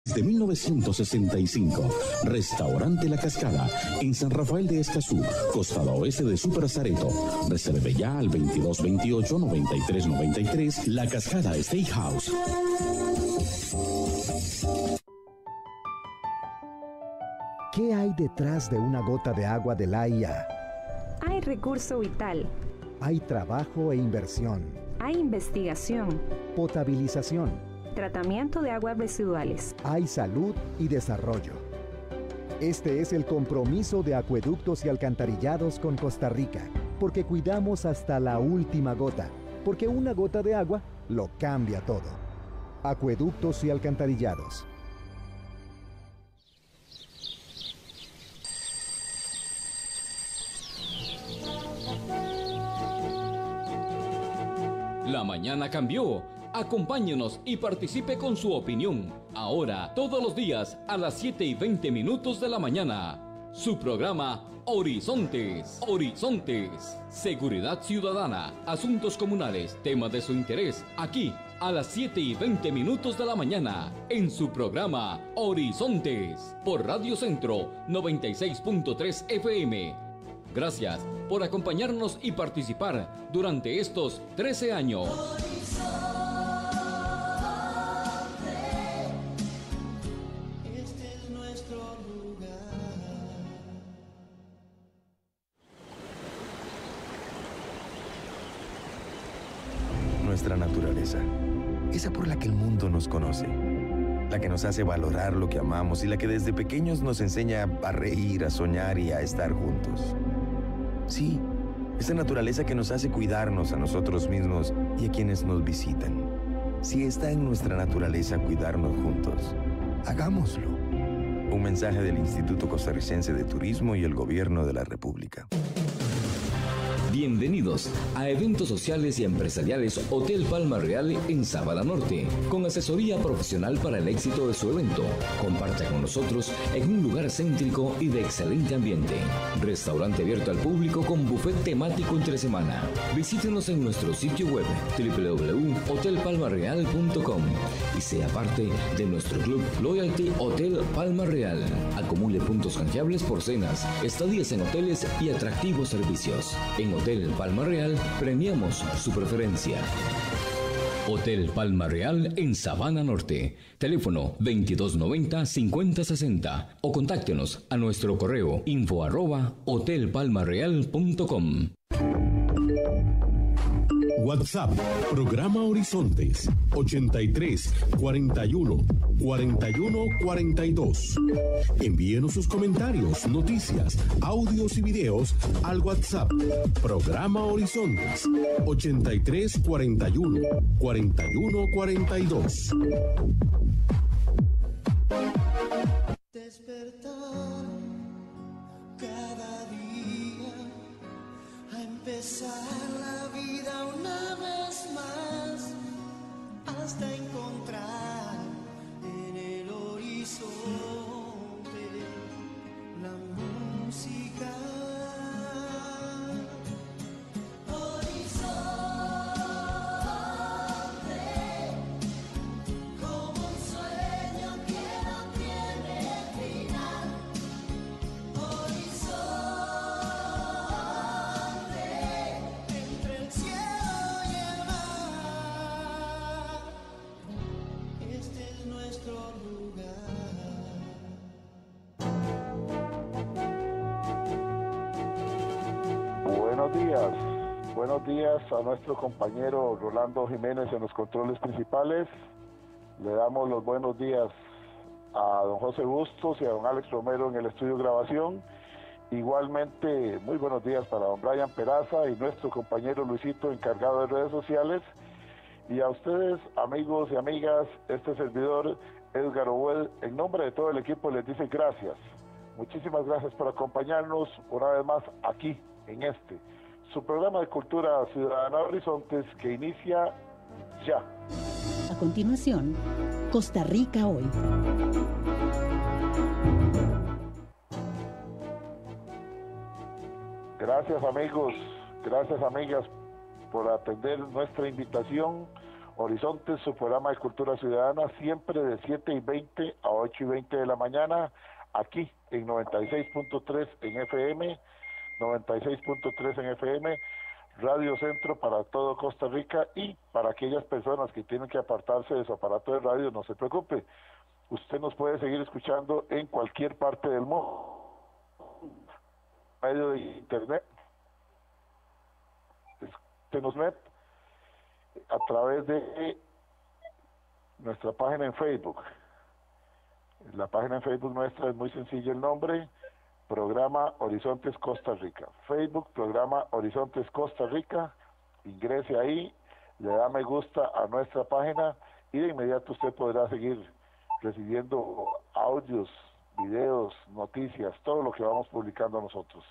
Desde 1965, Restaurante La Cascada, en San Rafael de Escazú, costado oeste de Super Zareto. Reserve ya al 2228-9393, La Cascada Steakhouse. ¿Qué hay detrás de una gota de agua de la IA? Hay recurso vital. Hay trabajo e inversión. Hay investigación. Potabilización. Tratamiento de aguas residuales. Hay salud y desarrollo. Este es el compromiso de Acueductos y Alcantarillados con Costa Rica, porque cuidamos hasta la última gota, porque una gota de agua lo cambia todo. Acueductos y Alcantarillados. La mañana cambió. Acompáñenos y participe con su opinión. Ahora, todos los días, a las 7:20 de la mañana. Su programa Horizontes. Horizontes. Seguridad ciudadana, asuntos comunales, temas de su interés. Aquí, a las 7:20 de la mañana. En su programa Horizontes. Por Radio Centro 96.3 FM. Gracias por acompañarnos y participar durante estos 13 años. Nuestra naturaleza, esa por la que el mundo nos conoce, la que nos hace valorar lo que amamos y la que desde pequeños nos enseña a reír, a soñar y a estar juntos. Sí, esa naturaleza que nos hace cuidarnos a nosotros mismos y a quienes nos visitan. Si está en nuestra naturaleza cuidarnos juntos, hagámoslo. Un mensaje del Instituto Costarricense de Turismo y el Gobierno de la República. Bienvenidos a eventos sociales y empresariales Hotel Palma Real en Sabana Norte, con asesoría profesional para el éxito de su evento. Comparta con nosotros en un lugar céntrico y de excelente ambiente. Restaurante abierto al público con buffet temático entre semana. Visítenos en nuestro sitio web www.hotelpalmareal.com y sea parte de nuestro club Loyalty Hotel Palma Real. Acumule puntos canjeables por cenas, estadías en hoteles y atractivos servicios. En Hotel Palma Real premiamos su preferencia. Hotel Palma Real en Sabana Norte. Teléfono 2290-5060 o contáctenos a nuestro correo info@hotelpalmareal.com. WhatsApp, programa Horizontes, 83 41 41 42. Envíenos sus comentarios, noticias, audios y videos al WhatsApp, programa Horizontes, 83 41 41 42. Despertar cada día a empezar la vida una vez más hasta encontrar en el horizonte la música. Buenos días a nuestro compañero Rolando Jiménez en los controles principales. Le damos los buenos días a don José Bustos y a don Alex Romero en el estudio de grabación. Igualmente, muy buenos días para don Brian Peraza y nuestro compañero Luisito, encargado de redes sociales. Y a ustedes, amigos y amigas, este servidor, Edgar Obuel, en nombre de todo el equipo les dice gracias. Muchísimas gracias por acompañarnos una vez más aquí, en su programa de Cultura Ciudadana Horizontes, que inicia ya. A continuación, Costa Rica Hoy. Gracias amigos, gracias amigas por atender nuestra invitación. Horizontes, su programa de cultura ciudadana, siempre de 7:20 a 8:20 de la mañana, aquí en 96.3 en FM, 96.3 en FM, Radio Centro para todo Costa Rica, y para aquellas personas que tienen que apartarse de su aparato de radio, no se preocupe, usted nos puede seguir escuchando en cualquier parte del mundo, medio de internet, a través de nuestra página en Facebook. La página en Facebook nuestra es muy sencilla el nombre, Programa Horizontes Costa Rica. Facebook, Programa Horizontes Costa Rica, ingrese ahí, le da me gusta a nuestra página y de inmediato usted podrá seguir recibiendo audios, videos, noticias, todo lo que vamos publicando nosotros.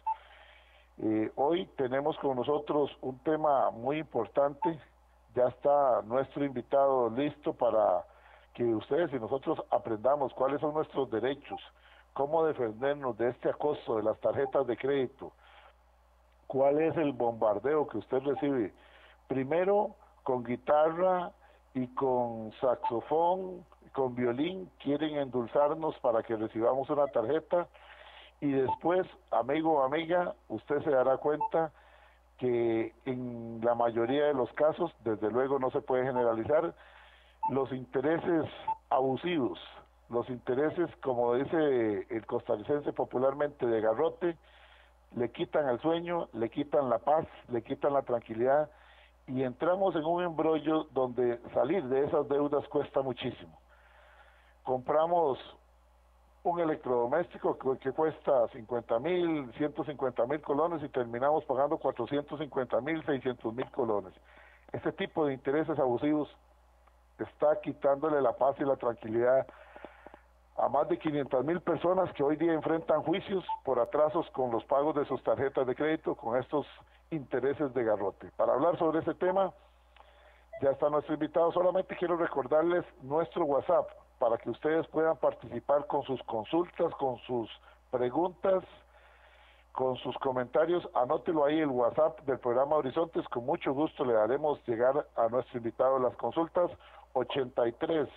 Hoy tenemos con nosotros un tema muy importante. Ya está nuestro invitado listo para que ustedes y nosotros aprendamos cuáles son nuestros derechos, cómo defendernos de este acoso de las tarjetas de crédito, cuál es el bombardeo que usted recibe, primero con guitarra y con saxofón, con violín, quieren endulzarnos para que recibamos una tarjeta, y después, amigo o amiga, usted se dará cuenta que en la mayoría de los casos, desde luego no se puede generalizar, los intereses abusivos, los intereses, como dice el costarricense popularmente, de garrote, le quitan el sueño, le quitan la paz, le quitan la tranquilidad, y entramos en un embrollo donde salir de esas deudas cuesta muchísimo. Compramos un electrodoméstico que cuesta 50,000, 150,000 colones y terminamos pagando 450,000, 600,000 colones. Este tipo de intereses abusivos está quitándole la paz y la tranquilidad a más de 500,000 personas que hoy día enfrentan juicios por atrasos con los pagos de sus tarjetas de crédito, con estos intereses de garrote. Para hablar sobre ese tema, ya está nuestro invitado. Solamente quiero recordarles nuestro WhatsApp, para que ustedes puedan participar con sus consultas, con sus preguntas, con sus comentarios. Anótelo ahí, el WhatsApp del programa Horizontes, con mucho gusto le daremos llegar a nuestro invitado las consultas. 83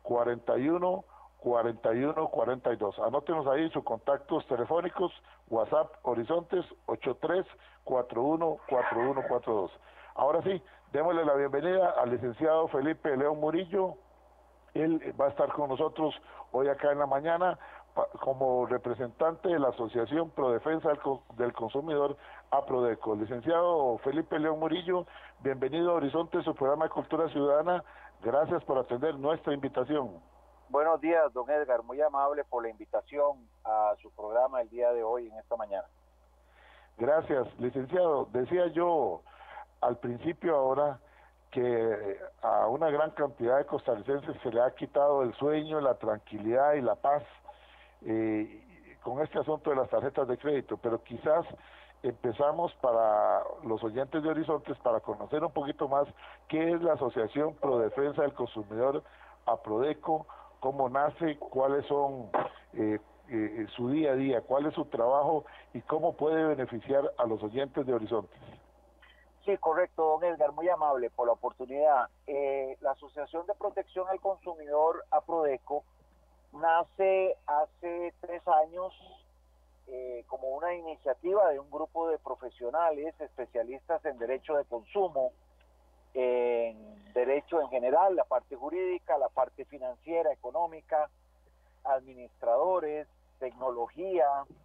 41 41 42. Anótenos ahí sus contactos telefónicos, WhatsApp Horizontes 83 41 41 42. Ahora sí, démosle la bienvenida al licenciado Felipe León Murillo. Él va a estar con nosotros hoy acá en la mañana como representante de la Asociación Pro Defensa del Consumidor, APRODECO. Licenciado Felipe León Murillo, bienvenido a Horizonte, su programa de Cultura Ciudadana. Gracias por atender nuestra invitación. Buenos días, don Edgar. Muy amable por la invitación a su programa el día de hoy, en esta mañana. Gracias, licenciado. Decía yo al principio ahora que a una gran cantidad de costarricenses se le ha quitado el sueño, la tranquilidad y la paz con este asunto de las tarjetas de crédito, pero quizás empezamos para los oyentes de Horizontes para conocer un poquito más qué es la Asociación Pro Defensa del Consumidor, APRODECO, cómo nace, cuáles son su día a día, cuál es su trabajo y cómo puede beneficiar a los oyentes de Horizontes. Sí, correcto, don Edgar, muy amable por la oportunidad. La Asociación de Protección al Consumidor, APRODECO, nace hace 3 años como una iniciativa de un grupo de profesionales especialistas en derecho de consumo, en derecho en general, la parte jurídica, la parte financiera, económica, administradores, tecnología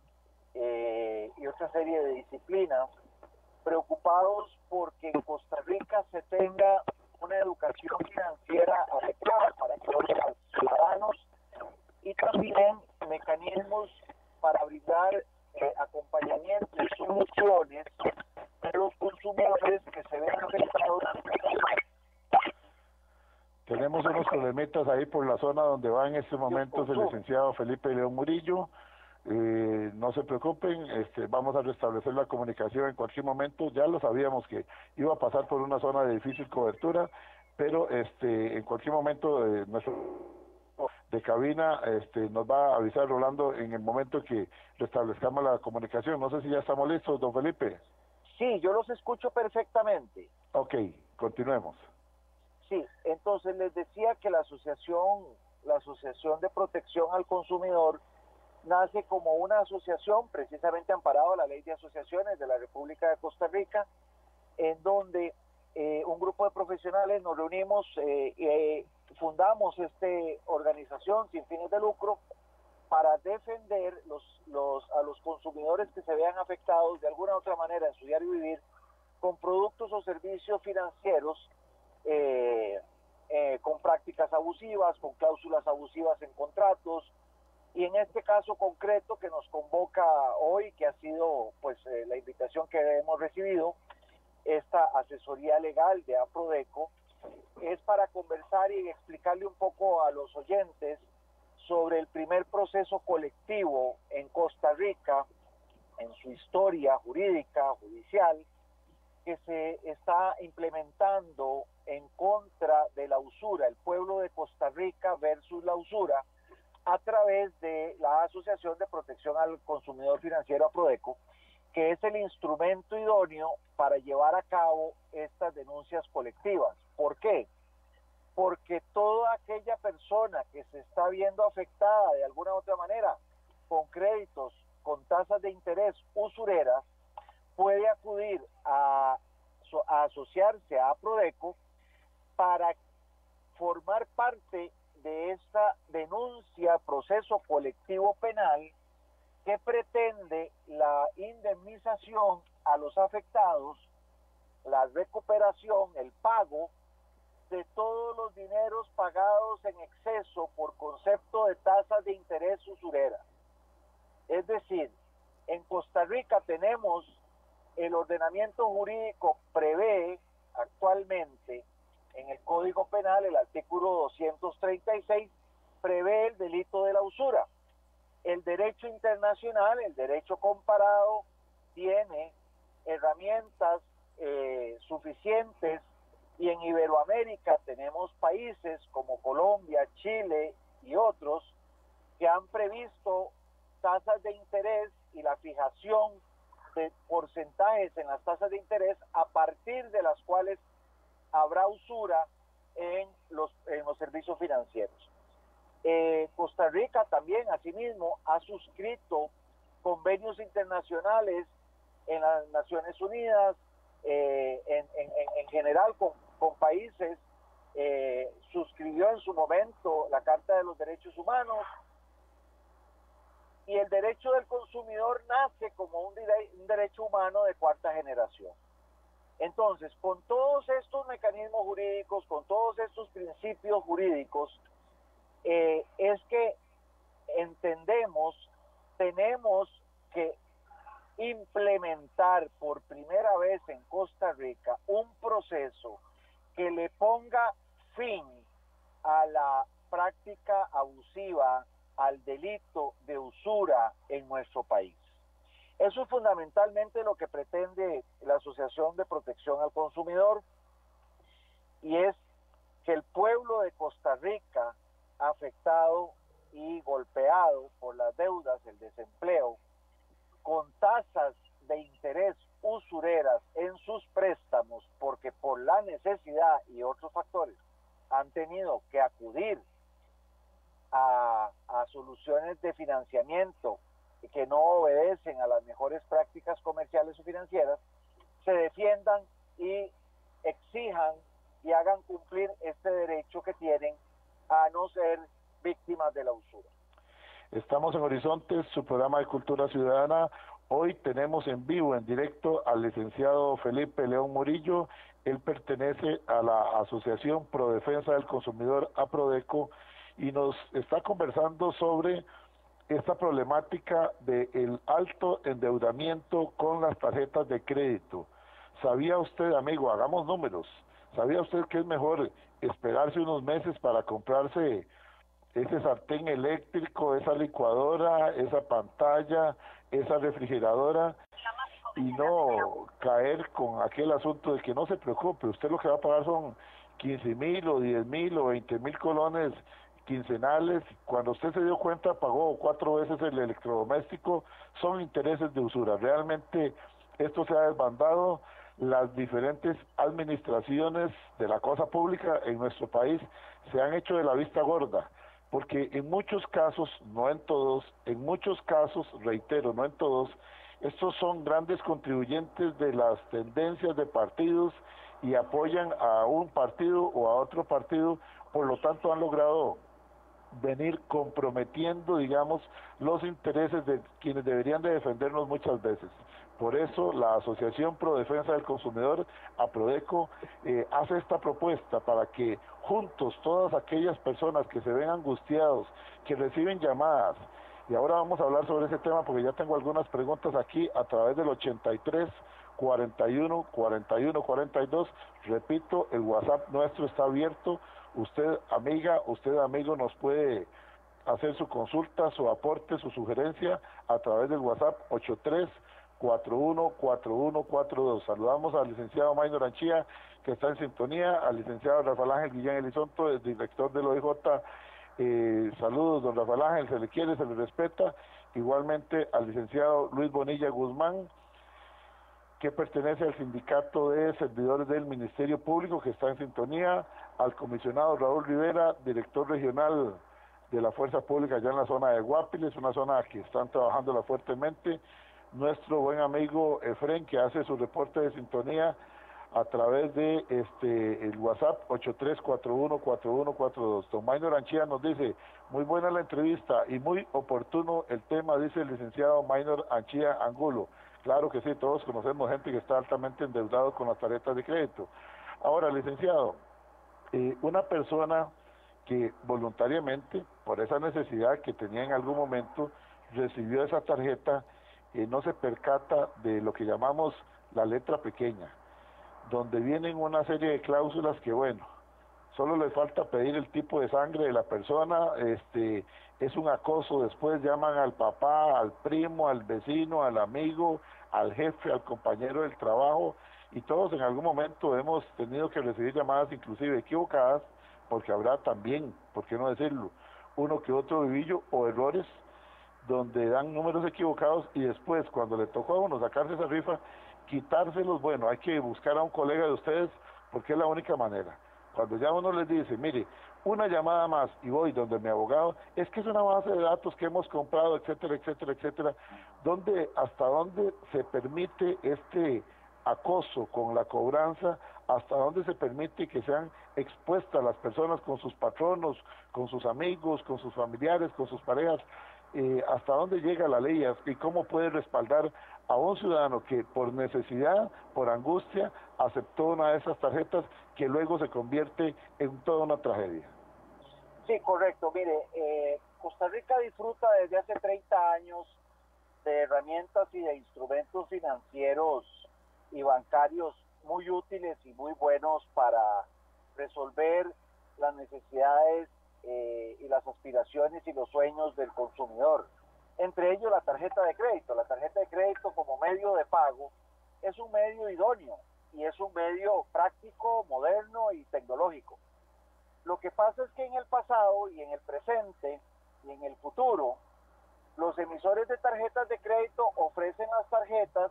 y otra serie de disciplinas, preocupados porque en Costa Rica se tenga una educación financiera adecuada para todos los ciudadanos y también mecanismos para brindar acompañamiento y soluciones a los consumidores que se ven afectados. Tenemos unos problemitas ahí por la zona donde va en estos momentos el licenciado Felipe León Murillo. No se preocupen, vamos a restablecer la comunicación en cualquier momento. Ya lo sabíamos que iba a pasar por una zona de difícil cobertura, pero en cualquier momento nuestro de cabina nos va a avisar Rolando en el momento que restablezcamos la comunicación. No sé si ya estamos listos, don Felipe. Sí, yo los escucho perfectamente. Ok, continuemos. Sí, entonces les decía que la Asociación de Protección al Consumidor nace como una asociación precisamente amparado a la Ley de Asociaciones de la República de Costa Rica, en donde un grupo de profesionales nos reunimos y fundamos esta organización sin fines de lucro para defender a los consumidores que se vean afectados de alguna u otra manera en su diario vivir con productos o servicios financieros con prácticas abusivas, con cláusulas abusivas en contratos, y en este caso concreto que nos convoca hoy, que ha sido pues la invitación que hemos recibido, esta asesoría legal de APRODECO, es para conversar y explicarle un poco a los oyentes sobre el primer proceso colectivo en Costa Rica, en su historia jurídica, judicial, que se está implementando en contra de la usura, el pueblo de Costa Rica versus la usura, a través de la Asociación de Protección al Consumidor Financiero APRODECO, que es el instrumento idóneo para llevar a cabo estas denuncias colectivas. ¿Por qué? Porque toda aquella persona que se está viendo afectada de alguna u otra manera con créditos, con tasas de interés usureras, puede acudir a asociarse a APRODECO para formar parte de esta denuncia, proceso colectivo penal que pretende la indemnización a los afectados, la recuperación, el pago de todos los dineros pagados en exceso por concepto de tasas de interés usurera. Es decir, en Costa Rica tenemos el ordenamiento jurídico prevé actualmente en el Código Penal, el artículo 236, prevé el delito de la usura. El derecho internacional, el derecho comparado, tiene herramientas suficientes, y en Iberoamérica tenemos países como Colombia, Chile y otros que han previsto tasas de interés y la fijación de porcentajes en las tasas de interés a partir de las cuales habrá usura en los servicios financieros. Costa Rica también, asimismo, ha suscrito convenios internacionales en las Naciones Unidas, en general con países, suscribió en su momento la Carta de los Derechos Humanos, y el derecho del consumidor nace como un derecho humano de cuarta generación. Entonces, con todos estos mecanismos jurídicos, con todos estos principios jurídicos, es que entendemos, tenemos que implementar por primera vez en Costa Rica un proceso que le ponga fin a la práctica abusiva, al delito de usura en nuestro país. Eso es fundamentalmente lo que pretende la Asociación de Protección al Consumidor, y es que el pueblo de Costa Rica, afectado y golpeado por las deudas, el desempleo, con tasas de interés usureras en sus préstamos, porque por la necesidad y otros factores han tenido que acudir a soluciones de financiamiento que no obedecen a las mejores prácticas comerciales o financieras, se defiendan y exijan y hagan cumplir este derecho que tienen a no ser víctimas de la usura. Estamos en Horizontes, su programa de Cultura Ciudadana. Hoy tenemos en vivo, en directo, al licenciado Felipe León Murillo. Él pertenece a la Asociación Pro Defensa del Consumidor APRODECO y nos está conversando sobre esta problemática del alto endeudamiento con las tarjetas de crédito. ¿Sabía usted, amigo, hagamos números, sabía usted que es mejor esperarse unos meses para comprarse ese sartén eléctrico, esa licuadora, esa pantalla, esa refrigeradora, y no caer con aquel asunto de que no se preocupe, usted lo que va a pagar son 15,000 o 10,000 o 20,000 colones quincenales? Cuando usted se dio cuenta pagó 4 veces el electrodoméstico. Son intereses de usura. Realmente esto se ha desbandado. las diferentes administraciones de la cosa pública en nuestro país se han hecho de la vista gorda, porque en muchos casos, no en todos, en muchos casos, reitero, no en todos, estos son grandes contribuyentes de las tendencias de partidos y apoyan a un partido o a otro partido, por lo tanto han logrado venir comprometiendo, digamos, los intereses de quienes deberían de defendernos muchas veces. Por eso la Asociación Pro Defensa del Consumidor, APRODECO, hace esta propuesta para que juntos todas aquellas personas que se ven angustiados, que reciben llamadas, y ahora vamos a hablar sobre ese tema porque ya tengo algunas preguntas aquí a través del 83 41 41 42, repito, el WhatsApp nuestro está abierto, usted amiga, usted amigo nos puede hacer su consulta, su aporte, su sugerencia a través del WhatsApp 83 41 41 42. Saludamos al licenciado Maynor Anchía, que está en sintonía, al licenciado Rafael Ángel Guillén Elizonto, el director del OIJ. Saludos, don Rafael Ángel, se le quiere, se le respeta. Igualmente al licenciado Luis Bonilla Guzmán, que pertenece al sindicato de servidores del Ministerio Público, que está en sintonía, al comisionado Raúl Rivera, director regional de la Fuerza Pública allá en la zona de Guapiles, una zona que están trabajándola fuertemente, nuestro buen amigo Efren, que hace su reporte de sintonía a través de el WhatsApp 83414142. Don Maynor Anchía nos dice, muy buena la entrevista y muy oportuno el tema, dice el licenciado Maynor Anchía Angulo. Claro que sí, todos conocemos gente que está altamente endeudado con las tarjetas de crédito. Ahora, licenciado, una persona que voluntariamente, por esa necesidad que tenía en algún momento, recibió esa tarjeta, no se percata de lo que llamamos la letra pequeña, donde vienen una serie de cláusulas que, bueno, solo les falta pedir el tipo de sangre de la persona, es un acoso, después llaman al papá, al primo, al vecino, al amigo, al jefe, al compañero del trabajo, y todos en algún momento hemos tenido que recibir llamadas inclusive equivocadas, porque habrá también, por qué no decirlo, uno que otro vivillo o errores donde dan números equivocados y después cuando le tocó a uno sacarse esa rifa, quitárselos. Bueno, hay que buscar a un colega de ustedes porque es la única manera. Cuando ya uno les dice, mire, una llamada más y voy donde mi abogado, es que es una base de datos que hemos comprado, etcétera, etcétera, etcétera, hasta dónde se permite este acoso con la cobranza, hasta dónde se permite que sean expuestas las personas con sus patronos, con sus amigos, con sus familiares, con sus parejas, hasta dónde llega la ley y cómo puede respaldar a un ciudadano que por necesidad, por angustia, aceptó una de esas tarjetas que luego se convierte en toda una tragedia. Sí, correcto. Mire, Costa Rica disfruta desde hace 30 años de herramientas y de instrumentos financieros y bancarios muy útiles y muy buenos para resolver las necesidades y las aspiraciones y los sueños del consumidor. Entre ellos la tarjeta de crédito. La tarjeta de crédito como medio de pago es un medio idóneo y es un medio práctico, moderno y tecnológico. Lo que pasa es que en el pasado y en el presente y en el futuro, los emisores de tarjetas de crédito ofrecen las tarjetas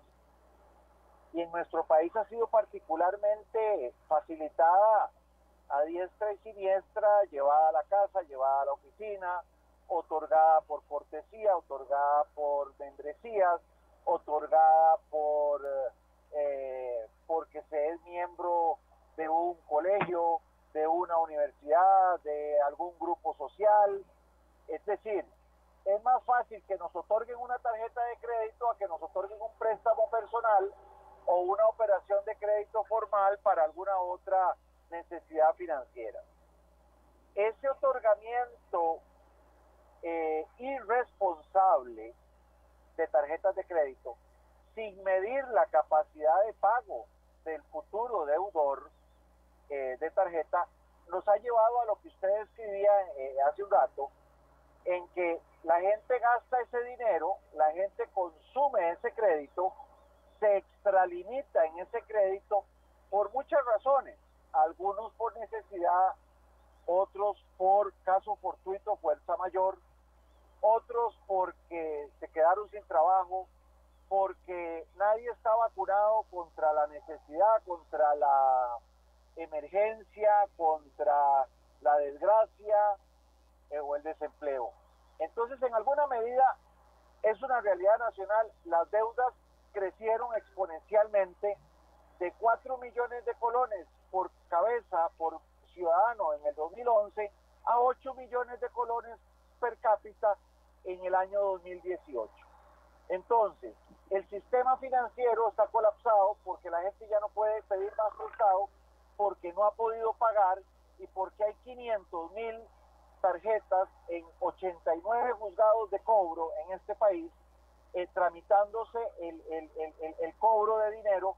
y en nuestro país ha sido particularmente facilitada a diestra y siniestra, llevada a la casa, llevada a la oficina, otorgada por cortesía, otorgada por membresías, otorgada porque se es miembro de un colegio, de una universidad, de algún grupo social. Es decir, es más fácil que nos otorguen una tarjeta de crédito a que nos otorguen un préstamo personal o una operación de crédito formal para alguna otra necesidad financiera. Ese otorgamiento irresponsable de tarjetas de crédito, sin medir la capacidad de pago del futuro deudor de tarjeta, nos ha llevado a lo que usted escribía hace un rato, en que la gente gasta ese dinero, la gente consume ese crédito, se extralimita en ese crédito por muchas razones, algunos por necesidad, otros por caso fortuito, fuerza mayor, otros porque se quedaron sin trabajo, porque nadie está vacunado contra la necesidad, contra la emergencia, contra la desgracia o el desempleo. Entonces, en alguna medida, es una realidad nacional. Las deudas crecieron exponencialmente de 4 millones de colones por cabeza, por ciudadano en el 2011, a 8 millones de colones per cápita en el año 2018. Entonces, el sistema financiero está colapsado porque la gente ya no puede pedir más prestado, porque no ha podido pagar y porque hay 500,000 tarjetas en 89 juzgados de cobro en este país, tramitándose el cobro de dinero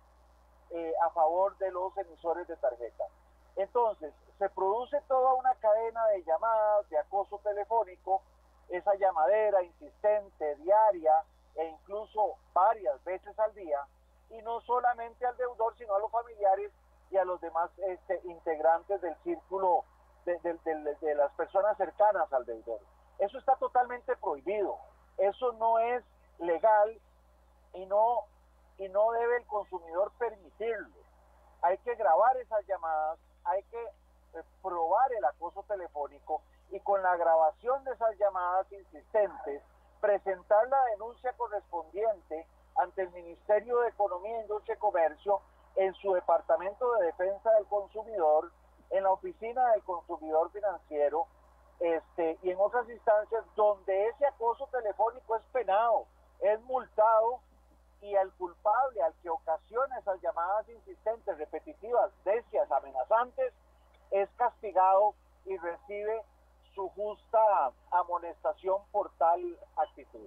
a favor de los emisores de tarjetas. Entonces, se produce toda una cadena de llamadas, de acoso telefónico, esa llamadera insistente, diaria, e incluso varias veces al día, y no solamente al deudor, sino a los familiares y a los demás integrantes del círculo de las personas cercanas al deudor. Eso está totalmente prohibido, eso no es legal y no debe el consumidor permitirlo. Hay que grabar esas llamadas, hay que probar el acoso telefónico y con la grabación de esas llamadas insistentes presentar la denuncia correspondiente ante el Ministerio de Economía, Industria y Comercio en su Departamento de Defensa del Consumidor, en la Oficina del Consumidor Financiero y en otras instancias donde ese acoso telefónico es penado, es multado, y al culpable, al que ocasiona esas llamadas insistentes, repetitivas, necias, amenazantes, es castigado y recibe su justa amonestación por tal actitud.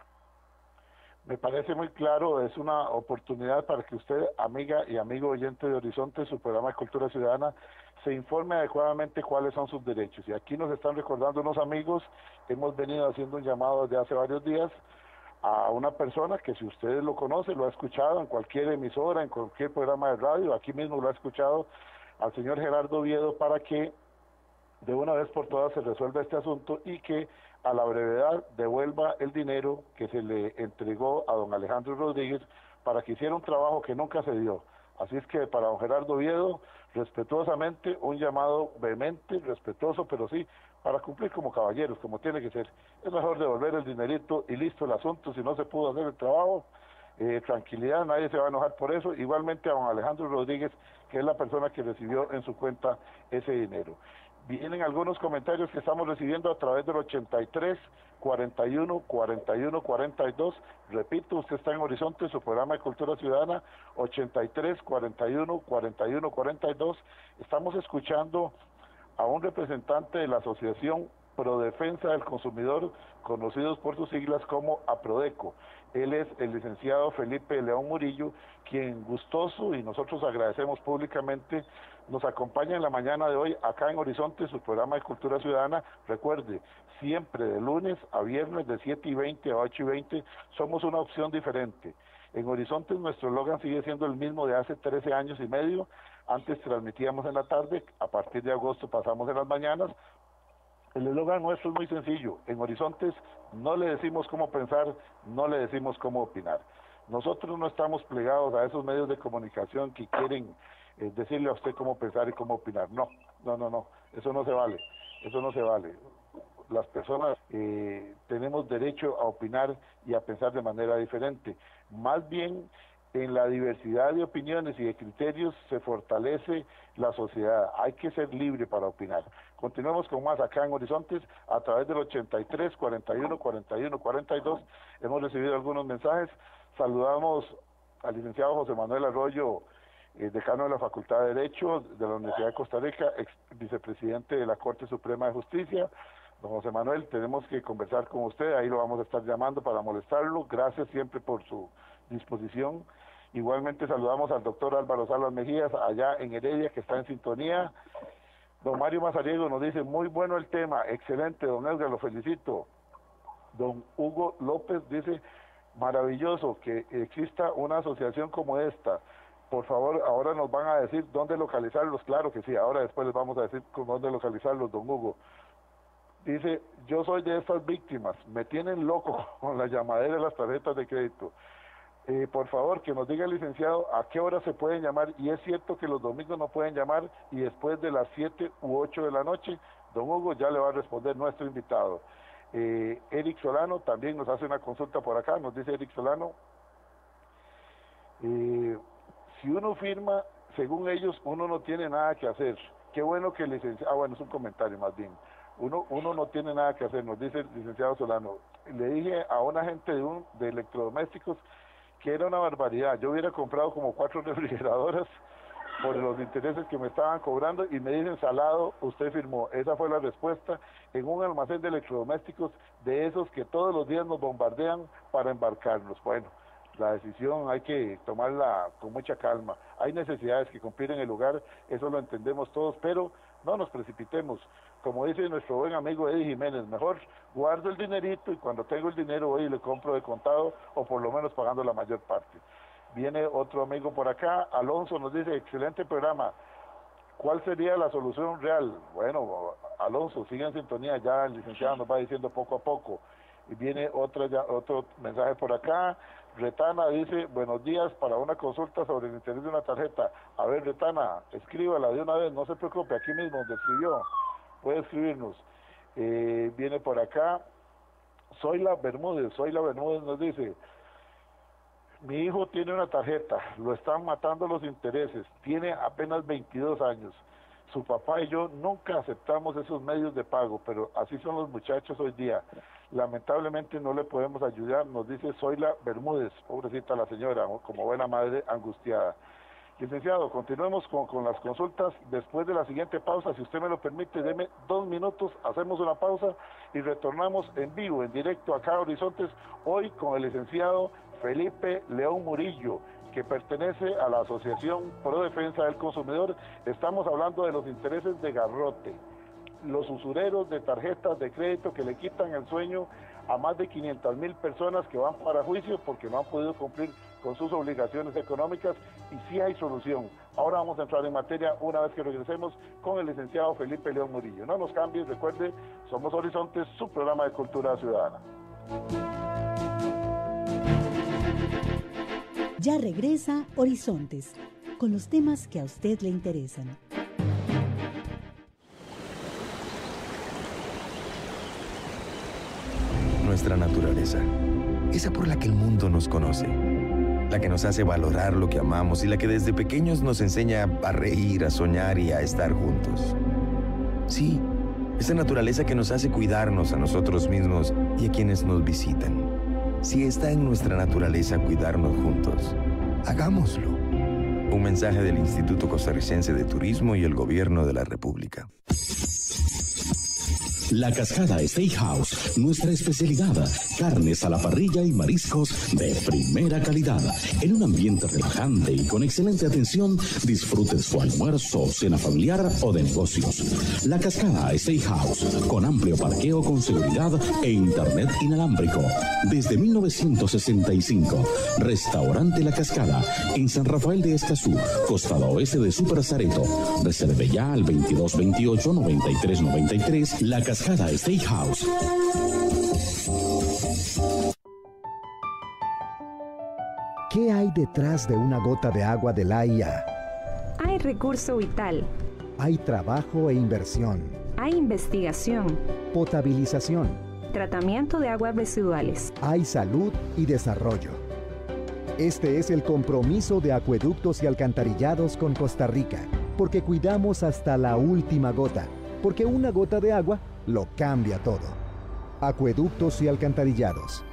Me parece muy claro, es una oportunidad para que usted, amiga y amigo oyente de Horizonte, su programa de Cultura Ciudadana, se informe adecuadamente cuáles son sus derechos. Y aquí nos están recordando unos amigos, hemos venido haciendo un llamado desde hace varios días a una persona que, si ustedes lo conocen, lo ha escuchado en cualquier emisora, en cualquier programa de radio, aquí mismo lo ha escuchado, al señor Gerardo Oviedo, para que de una vez por todas se resuelva este asunto y que a la brevedad devuelva el dinero que se le entregó a don Alejandro Rodríguez para que hiciera un trabajo que nunca se dio. Así es que para don Gerardo Oviedo, respetuosamente, un llamado vehemente, respetuoso, pero sí, para cumplir como caballeros, como tiene que ser. Es mejor devolver el dinerito y listo el asunto. Si no se pudo hacer el trabajo, tranquilidad, nadie se va a enojar por eso. Igualmente a don Alejandro Rodríguez, que es la persona que recibió en su cuenta ese dinero. Vienen algunos comentarios que estamos recibiendo a través del 83 41 41 42. Repito, usted está en Horizonte, su programa de Cultura Ciudadana, 83 41 41 42. Estamos escuchando a un representante de la Asociación Pro Defensa del Consumidor, conocidos por sus siglas como APRODECO. Él es el licenciado Felipe León Murillo, quien gustoso, y nosotros agradecemos públicamente, nos acompaña en la mañana de hoy acá en Horizonte, su programa de Cultura Ciudadana. Recuerde, siempre de lunes a viernes de 7:20 a 8:20, somos una opción diferente. En Horizonte nuestro eslogan sigue siendo el mismo de hace 13 años y medio. Antes transmitíamos en la tarde, a partir de agosto pasamos en las mañanas. El eslogan nuestro es muy sencillo: en Horizontes no le decimos cómo pensar, no le decimos cómo opinar. Nosotros no estamos plegados a esos medios de comunicación que quieren decirle a usted cómo pensar y cómo opinar. No, eso no se vale, eso no se vale. Las personas tenemos derecho a opinar y a pensar de manera diferente. Más bien, en la diversidad de opiniones y de criterios se fortalece la sociedad. Hay que ser libre para opinar. Continuamos con más acá en Horizontes a través del 83 41 41 42. Hemos recibido algunos mensajes. Saludamos al licenciado José Manuel Arroyo, decano de la Facultad de Derecho de la Universidad de Costa Rica, ex vicepresidente de la Corte Suprema de Justicia. Don José Manuel, tenemos que conversar con usted, ahí lo vamos a estar llamando para molestarlo. Gracias siempre por su disposición. Igualmente saludamos al doctor Álvaro Salas Mejías, allá en Heredia, que está en sintonía. Don Mario Mazariego nos dice, muy bueno el tema, excelente, don Edgar, lo felicito. Don Hugo López dice, maravilloso que exista una asociación como esta. Por favor, ahora nos van a decir dónde localizarlos. Claro que sí, ahora después les vamos a decir dónde localizarlos, don Hugo. Dice, yo soy de estas víctimas, me tienen loco con la llamadera de las tarjetas de crédito. Por favor, que nos diga el licenciado a qué hora se pueden llamar, y es cierto que los domingos no pueden llamar y después de las 7 u 8 de la noche. Don Hugo ya le va a responder nuestro invitado. Eric Solano también nos hace una consulta por acá, nos dice Eric Solano, si uno firma, según ellos, uno no tiene nada que hacer. Qué bueno que el licenciado, bueno, es un comentario más bien, uno no tiene nada que hacer, nos dice el licenciado Solano. Le dije a una gente de electrodomésticos que era una barbaridad, yo hubiera comprado como 4 refrigeradoras por los intereses que me estaban cobrando, y me dicen, salado, usted firmó. Esa fue la respuesta en un almacén de electrodomésticos de esos que todos los días nos bombardean para embarcarnos. Bueno, la decisión hay que tomarla con mucha calma. Hay necesidades que cumplir en el lugar, eso lo entendemos todos, pero no nos precipitemos. Como dice nuestro buen amigo Eddie Jiménez, mejor guardo el dinerito y cuando tengo el dinero voy y le compro de contado, o por lo menos pagando la mayor parte. Viene otro amigo por acá, Alonso nos dice, excelente programa, ¿cuál sería la solución real? Bueno, Alonso, sigue en sintonía, ya el licenciado nos va diciendo poco a poco. Y viene otro mensaje por acá, Retana dice, buenos días, para una consulta sobre el interés de una tarjeta. A ver, Retana, escríbala de una vez, no se preocupe, aquí mismo donde escribió, puede escribirnos. Viene por acá, Zoila Bermúdez nos dice, mi hijo tiene una tarjeta, lo están matando los intereses, tiene apenas 22 años. Su papá y yo nunca aceptamos esos medios de pago, pero así son los muchachos hoy día. Lamentablemente no le podemos ayudar, nos dice Zoila Bermúdez, pobrecita la señora, como buena madre angustiada. Licenciado, continuemos con las consultas después de la siguiente pausa. Si usted me lo permite, deme 2 minutos, hacemos una pausa y retornamos en vivo, en directo acá a Horizontes, hoy con el licenciado Felipe León Murillo, que pertenece a la Asociación Pro Defensa del Consumidor. Estamos hablando de los intereses de garrote, los usureros de tarjetas de crédito que le quitan el sueño a más de 500,000 personas que van para juicio porque no han podido cumplir con sus obligaciones económicas, y sí hay solución. Ahora vamos a entrar en materia una vez que regresemos con el licenciado Felipe León Murillo. No nos cambies, recuerde, somos Horizontes, su programa de cultura ciudadana. Ya regresa Horizontes, con los temas que a usted le interesan. Nuestra naturaleza, esa por la que el mundo nos conoce, la que nos hace valorar lo que amamos y la que desde pequeños nos enseña a reír, a soñar y a estar juntos. Sí, esa naturaleza que nos hace cuidarnos a nosotros mismos y a quienes nos visitan. Si está en nuestra naturaleza cuidarnos juntos, hagámoslo. Un mensaje del Instituto Costarricense de Turismo y el Gobierno de la República. La Cascada Steakhouse, nuestra especialidad, carnes a la parrilla y mariscos de primera calidad. En un ambiente relajante y con excelente atención, disfrute su almuerzo, cena familiar o de negocios. La Cascada Steakhouse, con amplio parqueo con seguridad e internet inalámbrico. Desde 1965, Restaurante La Cascada, en San Rafael de Escazú, costado oeste de Super Sareto. Reserve ya al 2228-9393, La Cascada Steakhouse. ¿Qué hay detrás de una gota de agua de la IA? Hay recurso vital. Hay trabajo e inversión. Hay investigación. Potabilización. Tratamiento de aguas residuales. Hay salud y desarrollo. Este es el compromiso de Acueductos y Alcantarillados con Costa Rica, porque cuidamos hasta la última gota, porque una gota de agua lo cambia todo. Acueductos y Alcantarillados.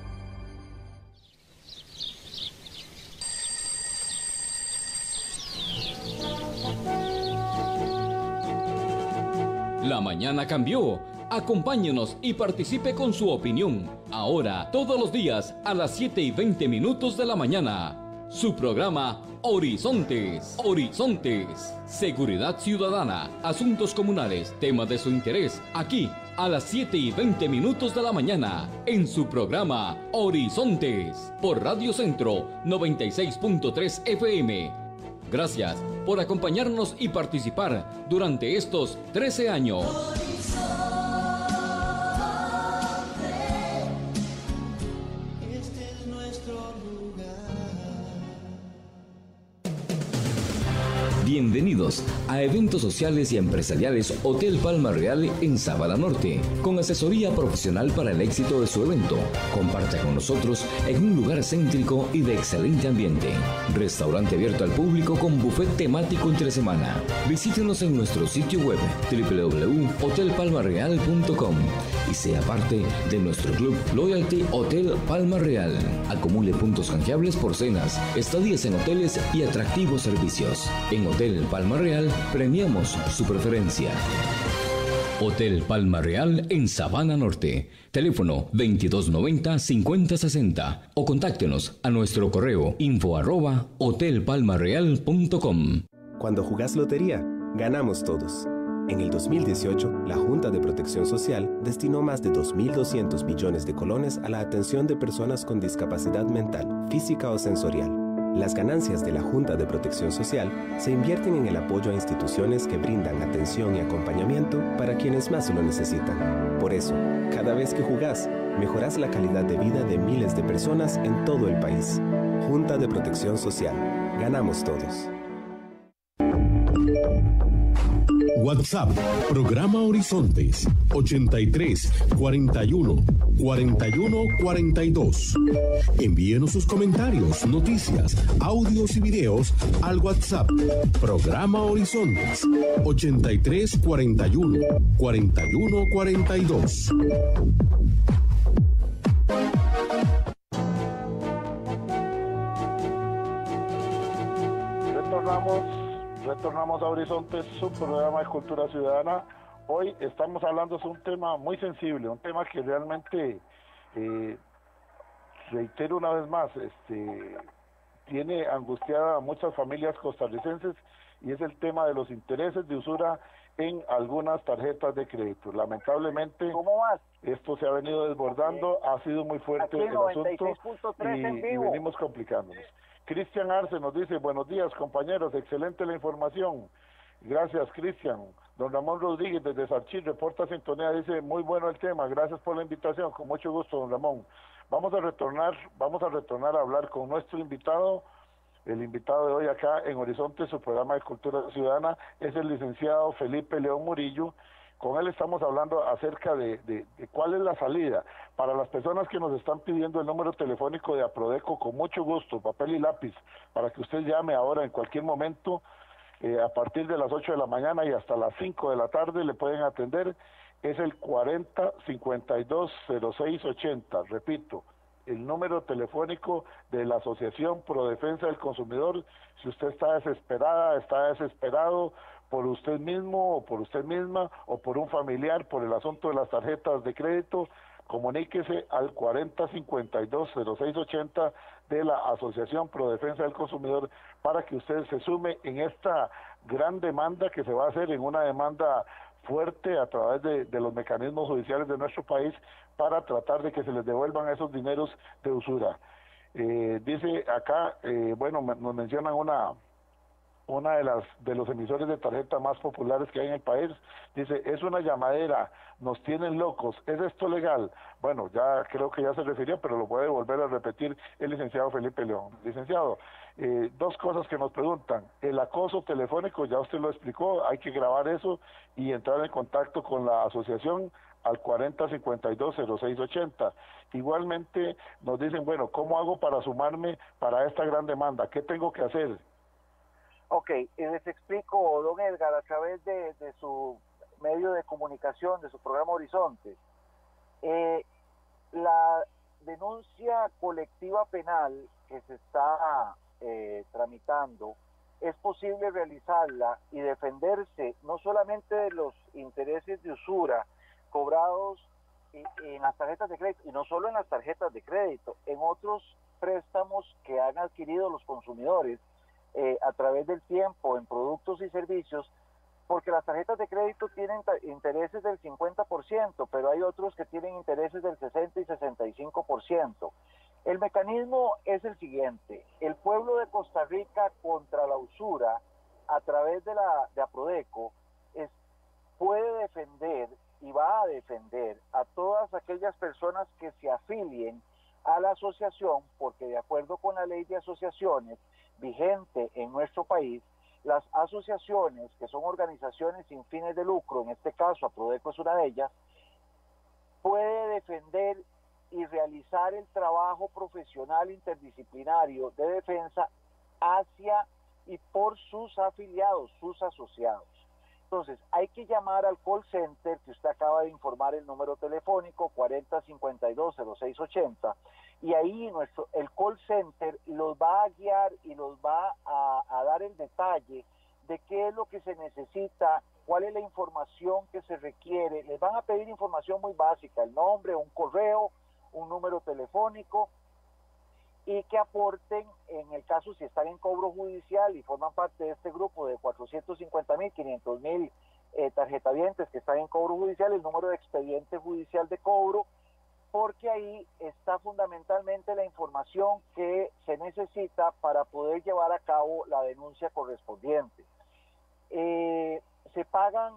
La mañana cambió. Acompáñenos y participe con su opinión. Ahora, todos los días, a las 7:20 de la mañana. Su programa Horizontes. Horizontes. Seguridad ciudadana, asuntos comunales, temas de su interés. Aquí, a las 7:20 de la mañana. En su programa Horizontes. Por Radio Centro 96.3 FM. Gracias por acompañarnos y participar durante estos 13 años. Bienvenidos a eventos sociales y empresariales Hotel Palma Real en Sabana Norte, con asesoría profesional para el éxito de su evento. Comparta con nosotros en un lugar céntrico y de excelente ambiente. Restaurante abierto al público con buffet temático entre semana. Visítenos en nuestro sitio web www.hotelpalmareal.com y sea parte de nuestro club Loyalty Hotel Palma Real. Acumule puntos canjeables por cenas, estadías en hoteles y atractivos servicios. En Hotel Palma Real premiamos su preferencia. Hotel Palma Real en Sabana Norte. Teléfono 2290-5060 o contáctenos a nuestro correo info@hotelpalmareal.com. Cuando jugás lotería, ganamos todos. En el 2018, la Junta de Protección Social destinó más de 2.200 millones de colones a la atención de personas con discapacidad mental, física o sensorial. Las ganancias de la Junta de Protección Social se invierten en el apoyo a instituciones que brindan atención y acompañamiento para quienes más lo necesitan. Por eso, cada vez que jugás, mejorás la calidad de vida de miles de personas en todo el país. Junta de Protección Social. Ganamos todos. WhatsApp, programa Horizontes, 83 41 41 42. Envíenos sus comentarios, noticias, audios y videos al WhatsApp, programa Horizontes, 83 41 41 42. Retornamos a Horizontes, su programa de cultura ciudadana. Hoy estamos hablando de un tema muy sensible, un tema que realmente, reitero una vez más, tiene angustiada a muchas familias costarricenses, y es el tema de los intereses de usura en algunas tarjetas de crédito. Lamentablemente, esto se ha venido desbordando, ha sido muy fuerte el asunto y venimos complicándonos. Cristian Arce nos dice: buenos días, compañeros, excelente la información. Gracias, Cristian. Don Ramón Rodríguez desde Sarchí reporta sintonía, dice: muy bueno el tema, gracias por la invitación, con mucho gusto, don Ramón. Vamos a retornar a hablar con nuestro invitado. El invitado de hoy acá en Horizonte, su programa de cultura ciudadana, es el licenciado Felipe León Murillo. Con él estamos hablando acerca de cuál es la salida. Para las personas que nos están pidiendo el número telefónico de Aprodeco, con mucho gusto, papel y lápiz, para que usted llame ahora en cualquier momento, a partir de las 8 de la mañana y hasta las 5 de la tarde le pueden atender, es el 40-52-0680, repito, el número telefónico de la Asociación Pro Defensa del Consumidor. Si usted está desesperada, está desesperado por usted mismo o por usted misma o por un familiar por el asunto de las tarjetas de crédito, comuníquese al 40-52-0680 de la Asociación Pro Defensa del Consumidor para que usted se sume en esta gran demanda que se va a hacer, en una demanda fuerte a través de los mecanismos judiciales de nuestro país, para tratar de que se les devuelvan esos dineros de usura. Dice acá, nos mencionan una de los emisores de tarjeta más populares que hay en el país, dice: es una llamadera, nos tienen locos, ¿es esto legal? Bueno, ya creo que ya se refirió, pero lo puede volver a repetir el licenciado Felipe León. Licenciado, dos cosas que nos preguntan: el acoso telefónico, ya usted lo explicó, hay que grabar eso y entrar en contacto con la asociación al 40-52-0680. Igualmente nos dicen, bueno, ¿cómo hago para sumarme para esta gran demanda? ¿Qué tengo que hacer? Ok, les explico, don Edgar, a través de su medio de comunicación, de su programa Horizonte. La denuncia colectiva penal que se está tramitando, es posible realizarla y defenderse no solamente de los intereses de usura cobrados en las tarjetas de crédito, y no solo en las tarjetas de crédito, en otros préstamos que han adquirido los consumidores a través del tiempo en productos y servicios, porque las tarjetas de crédito tienen intereses del 50%, pero hay otros que tienen intereses del 60 y 65%. El mecanismo es el siguiente: el pueblo de Costa Rica contra la usura, a través de Aprodeco, puede defender y va a defender a todas aquellas personas que se afilien a la asociación, porque de acuerdo con la ley de asociaciones vigente en nuestro país, las asociaciones, que son organizaciones sin fines de lucro, en este caso Aprodeco es una de ellas, puede defender y realizar el trabajo profesional interdisciplinario de defensa hacia y por sus afiliados, sus asociados. Entonces, hay que llamar al call center, que usted acaba de informar el número telefónico, 4052-0680, y ahí el call center los va a guiar y los va a dar el detalle de qué es lo que se necesita, cuál es la información que se requiere. Les van a pedir información muy básica, el nombre, un correo, un número telefónico, y que aporten, en el caso si están en cobro judicial y forman parte de este grupo de 450.000, 500.000 tarjetavientes que están en cobro judicial, el número de expediente judicial de cobro, porque ahí está fundamentalmente la información que se necesita para poder llevar a cabo la denuncia correspondiente. Se pagan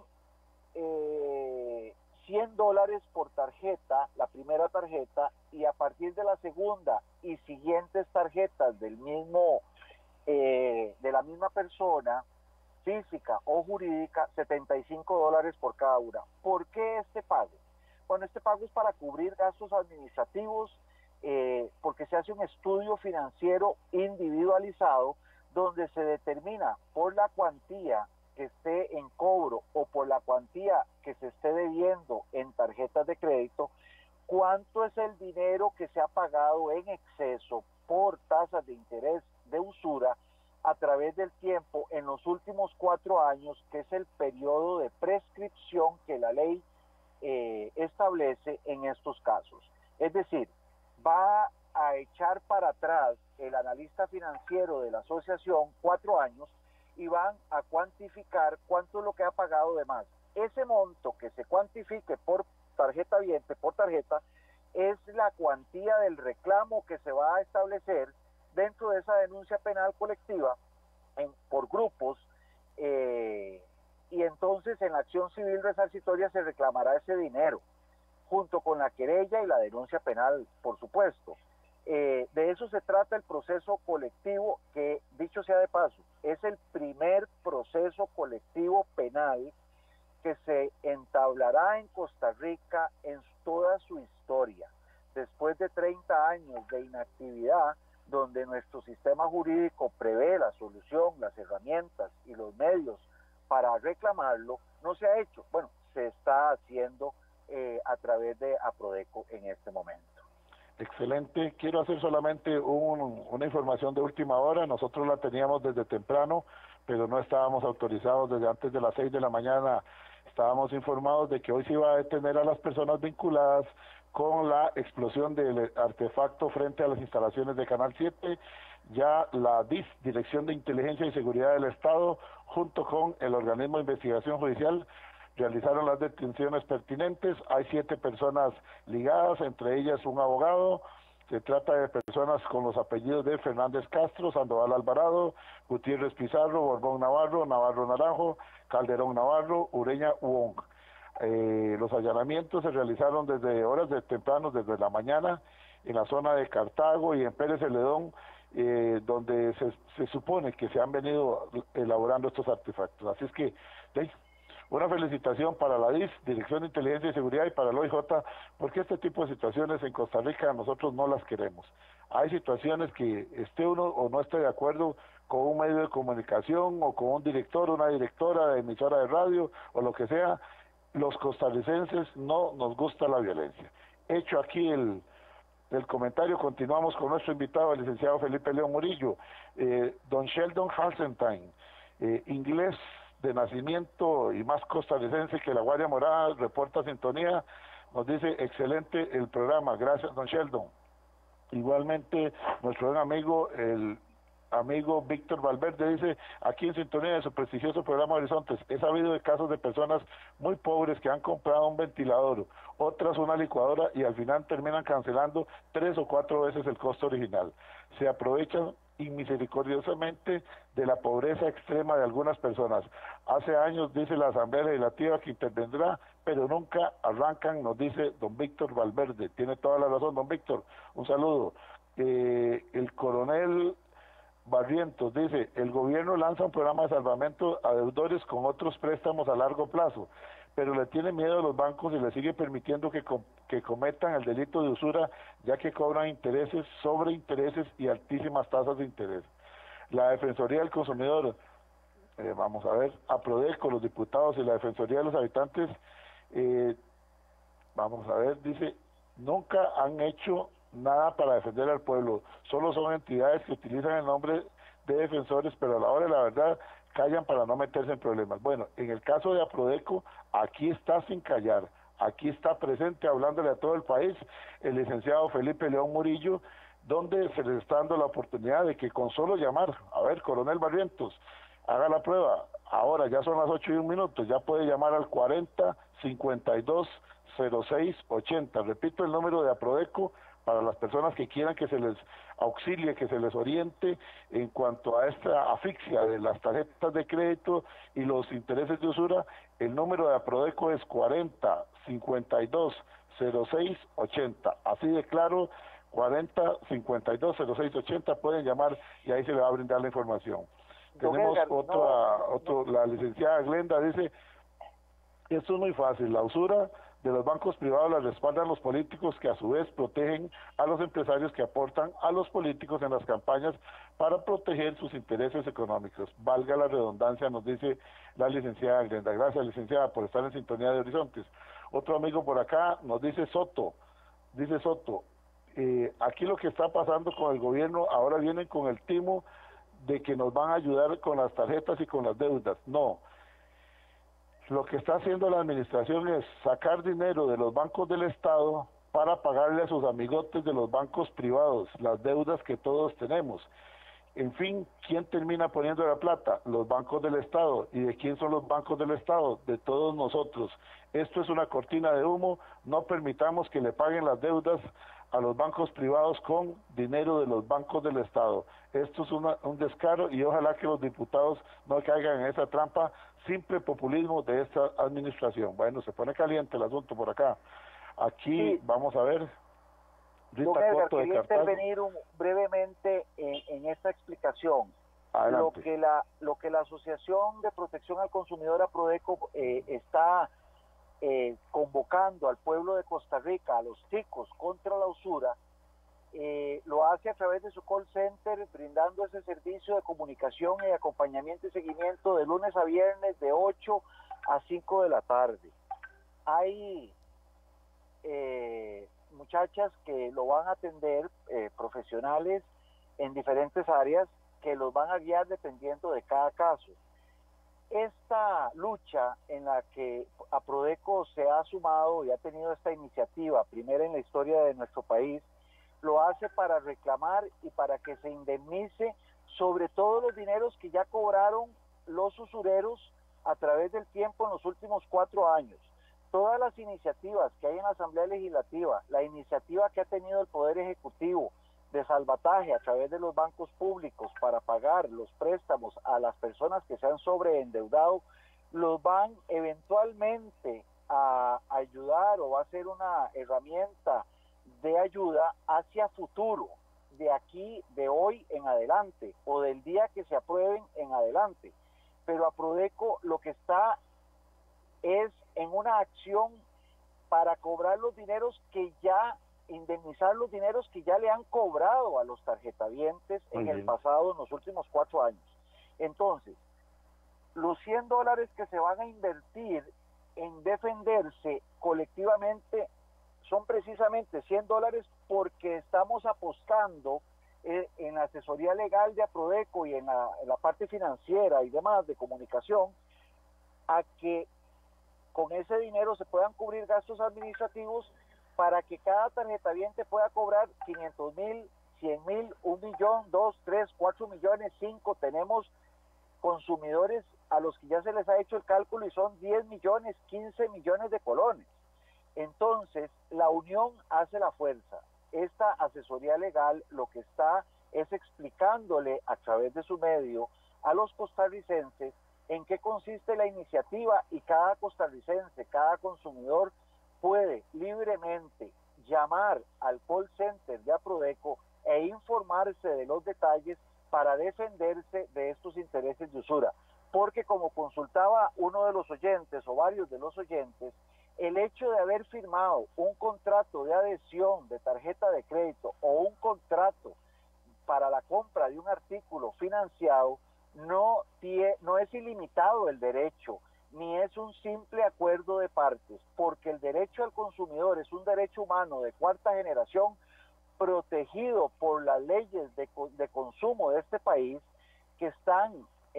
$100 por tarjeta, la primera tarjeta, y a partir de la segunda y siguientes tarjetas del mismo de la misma persona, física o jurídica, $75 por cada una. ¿Por qué este pago? Bueno, este pago es para cubrir gastos administrativos, porque se hace un estudio financiero individualizado donde se determina por la cuantía que esté en cobro o por la cuantía que se esté debiendo en tarjetas de crédito, cuánto es el dinero que se ha pagado en exceso por tasas de interés de usura a través del tiempo en los últimos 4 años, que es el periodo de prescripción que la ley establece en estos casos. Es decir, va a echar para atrás el analista financiero de la asociación 4 años y van a cuantificar cuánto es lo que ha pagado de más. Ese monto que se cuantifique por tarjeta viente, por tarjeta, es la cuantía del reclamo que se va a establecer dentro de esa denuncia penal colectiva por grupos, y entonces en la acción civil resarcitoria se reclamará ese dinero, junto con la querella y la denuncia penal, por supuesto. De eso se trata el proceso colectivo, que, dicho sea de paso, es el primer proceso colectivo penal que se entablará en Costa Rica en toda su historia, después de 30 años de inactividad, donde nuestro sistema jurídico prevé la solución, las herramientas y los medios para reclamarlo. No se ha hecho. Bueno, se está haciendo a través de Aprodeco en este momento. Excelente. Quiero hacer solamente una información de última hora. Nosotros la teníamos desde temprano, pero no estábamos autorizados desde antes de las 6 de la mañana. Estábamos informados de que hoy se iba a detener a las personas vinculadas con la explosión del artefacto frente a las instalaciones de Canal 7. Ya la DIS, Dirección de Inteligencia y Seguridad del Estado, junto con el organismo de investigación judicial, realizaron las detenciones pertinentes. Hay 7 personas ligadas, entre ellas un abogado. Se trata de personas con los apellidos de Fernández Castro, Sandoval Alvarado, Gutiérrez Pizarro, Borbón Navarro, Navarro Naranjo, Calderón Navarro, Ureña Wong. Los allanamientos se realizaron desde horas de temprano, desde la mañana, en la zona de Cartago y en Pérez Celedón, donde se supone que se han venido elaborando estos artefactos. Así es que, una felicitación para la DIS, Dirección de Inteligencia y Seguridad, y para el OIJ, porque este tipo de situaciones en Costa Rica nosotros no las queremos. Hay situaciones que esté uno o no esté de acuerdo con un medio de comunicación o con un director, una directora de emisora de radio o lo que sea. Los costarricenses no nos gusta la violencia. Hecho aquí el comentario, continuamos con nuestro invitado, el licenciado Felipe León Murillo. Don Sheldon Halsenstein, inglés de nacimiento y más costarricense que la Guardia Morada, reporta sintonía, nos dice: excelente el programa, gracias don Sheldon. Igualmente nuestro buen amigo, el amigo Víctor Valverde, dice: aquí en sintonía de su prestigioso programa Horizontes, he sabido de casos de personas muy pobres que han comprado un ventilador, otras una licuadora, y al final terminan cancelando 3 o 4 veces el costo original. Se aprovechan inmisericordiosamente de la pobreza extrema de algunas personas. Hace años dice la Asamblea Legislativa que intervendrá, pero nunca arrancan, nos dice don Víctor Valverde. Tiene toda la razón don Víctor, un saludo. El coronel Barrientos dice, el gobierno lanza un programa de salvamento a deudores con otros préstamos a largo plazo, pero le tiene miedo a los bancos y le sigue permitiendo que cometan el delito de usura, ya que cobran intereses sobre intereses y altísimas tasas de interés. La Defensoría del Consumidor, vamos a ver, APRODECO, los diputados y la Defensoría de los Habitantes, vamos a ver, dice, nunca han hecho nada para defender al pueblo, solo son entidades que utilizan el nombre de defensores, pero a la hora de la verdad callan para no meterse en problemas. Bueno, en el caso de APRODECO, aquí está sin callar, aquí está presente hablándole a todo el país el licenciado Felipe León Murillo, donde se les está dando la oportunidad de que con solo llamar, a ver, Coronel Barrientos, haga la prueba, ahora ya son las 8:01, ya puede llamar al 40-52-06-80, repito el número de APRODECO, para las personas que quieran que se les auxilie, que se les oriente en cuanto a esta asfixia de las tarjetas de crédito y los intereses de usura. El número de APRODECO es 40-52-06-80, así de claro, 40-52-06-80, pueden llamar y ahí se le va a brindar la información. Tenemos la licenciada Glenda dice, esto es muy fácil, la usura de los bancos privados la respaldan los políticos, que a su vez protegen a los empresarios que aportan a los políticos en las campañas para proteger sus intereses económicos. Valga la redundancia, nos dice la licenciada Glenda. Gracias, licenciada, por estar en sintonía de Horizontes. Otro amigo por acá nos dice Soto, aquí lo que está pasando con el gobierno, ahora vienen con el timo de que nos van a ayudar con las tarjetas y con las deudas. No. Lo que está haciendo la administración es sacar dinero de los bancos del Estado para pagarle a sus amigotes de los bancos privados, las deudas que todos tenemos. En fin, ¿quién termina poniendo la plata? Los bancos del Estado. ¿Y de quién son los bancos del Estado? De todos nosotros. Esto es una cortina de humo, no permitamos que le paguen las deudas a los bancos privados con dinero de los bancos del Estado. Esto es un descaro y ojalá que los diputados no caigan en esa trampa, simple populismo de esta administración. Bueno, se pone caliente el asunto por acá. Aquí sí. Vamos a ver. Rita Coto de Cartago. Intervenir brevemente en esta explicación. Adelante. Lo que la Asociación de Protección al Consumidor APRODECO está convocando al pueblo de Costa Rica, a los ticos contra la usura, lo hace a través de su call center, brindando ese servicio de comunicación y acompañamiento y seguimiento de lunes a viernes de 8 a 5 de la tarde. Hay muchachas que lo van a atender, profesionales en diferentes áreas, que los van a guiar dependiendo de cada caso. Esta lucha en la que APRODECO se ha sumado y ha tenido esta iniciativa, primera en la historia de nuestro país, lo hace para reclamar y para que se indemnice sobre todos los dineros que ya cobraron los usureros a través del tiempo en los últimos 4 años. Todas las iniciativas que hay en la Asamblea Legislativa, la iniciativa que ha tenido el Poder Ejecutivo de salvataje a través de los bancos públicos para pagar los préstamos a las personas que se han sobreendeudado, los van eventualmente a ayudar o va a ser una herramienta de ayuda hacia futuro, de aquí, de hoy en adelante, o del día que se aprueben en adelante. Pero APRODECO lo que está es en una acción para cobrar los dineros que ya, indemnizar los dineros que ya le han cobrado a los tarjetavientes en el pasado, en los últimos 4 años. Entonces, los $100 que se van a invertir en defenderse colectivamente son precisamente $100 porque estamos apostando en la asesoría legal de APRODECO y en la parte financiera y demás de comunicación a que con ese dinero se puedan cubrir gastos administrativos para que cada tarjetaviente pueda cobrar 500,000, 100,000, 1 millón, 2, 3, 4 millones, 5. Tenemos consumidores a los que ya se les ha hecho el cálculo y son 10 millones, 15 millones de colones. Entonces, la unión hace la fuerza. Esta asesoría legal lo que está es explicándole a través de su medio a los costarricenses en qué consiste la iniciativa, y cada costarricense, cada consumidor puede libremente llamar al call center de APRODECO e informarse de los detalles para defenderse de estos intereses de usura. Porque como consultaba uno de los oyentes o varios de los oyentes, el hecho de haber firmado un contrato de adhesión de tarjeta de crédito o un contrato para la compra de un artículo financiado no es ilimitado el derecho, ni es un simple acuerdo de partes, porque el derecho al consumidor es un derecho humano de cuarta generación protegido por las leyes de consumo de este país que están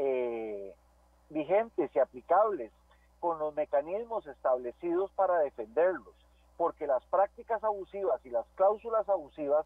vigentes y aplicables con los mecanismos establecidos para defenderlos, porque las prácticas abusivas y las cláusulas abusivas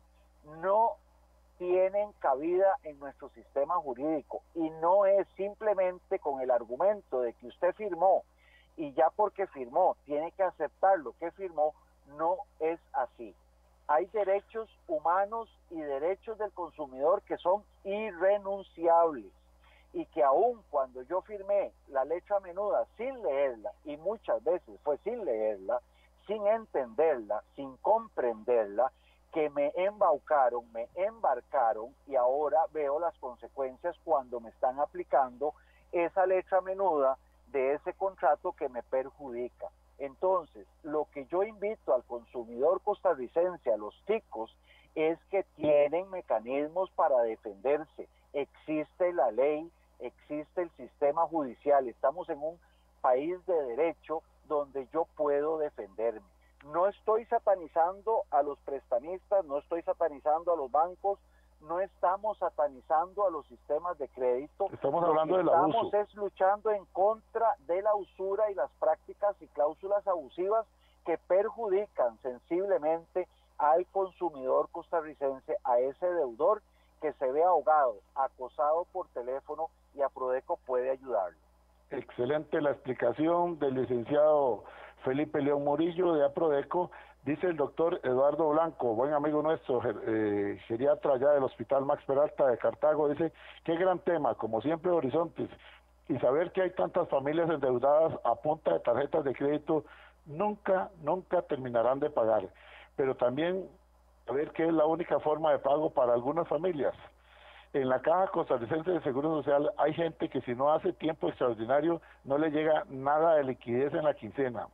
no tienen cabida en nuestro sistema jurídico, y no es simplemente con el argumento de que usted firmó y ya porque firmó tiene que aceptar lo que firmó. No es así. Hay derechos humanos y derechos del consumidor que son irrenunciables, y que aun cuando yo firmé la letra menuda sin leerla, y muchas veces fue sin leerla, sin entenderla, sin comprenderla, que me embaucaron, me embarcaron, y ahora veo las consecuencias cuando me están aplicando esa letra menuda de ese contrato que me perjudica. Entonces, lo que yo invito al consumidor costarricense, a los ticos, es que tienen mecanismos para defenderse. Existe la ley, existe el sistema judicial, estamos en un país de derecho donde yo puedo defenderme. No estoy satanizando a los prestamistas, no estoy satanizando a los bancos, no estamos satanizando a los sistemas de crédito. Estamos hablando del abuso. Estamos es luchando en contra de la usura y las prácticas y cláusulas abusivas que perjudican sensiblemente al consumidor costarricense, a ese deudor que se ve ahogado, acosado por teléfono, y Aprodeco puede ayudarlo. Excelente la explicación del licenciado Felipe León Murillo de Aprodeco. Dice el doctor Eduardo Blanco, buen amigo nuestro, geriatra allá del Hospital Max Peralta de Cartago, dice: qué gran tema, como siempre Horizontes, y saber que hay tantas familias endeudadas a punta de tarjetas de crédito nunca terminarán de pagar, pero también saber que es la única forma de pago para algunas familias. En la Caja Costarricense de Seguro Social hay gente que si no hace tiempo extraordinario no le llega nada de liquidez en la quincena,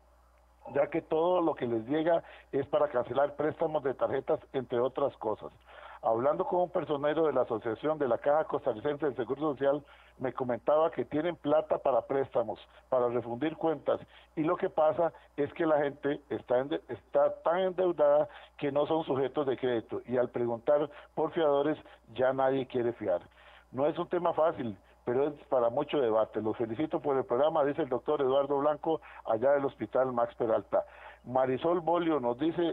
ya que todo lo que les llega es para cancelar préstamos de tarjetas, entre otras cosas. Hablando con un personero de la Asociación de la Caja Costarricense del Seguro Social, me comentaba que tienen plata para préstamos, para refundir cuentas, y lo que pasa es que la gente está tan endeudada que no son sujetos de crédito, y al preguntar por fiadores ya nadie quiere fiar. No es un tema fácil, pero es para mucho debate. Los felicito por el programa, dice el doctor Eduardo Blanco, allá del Hospital Max Peralta. Marisol Bolio nos dice,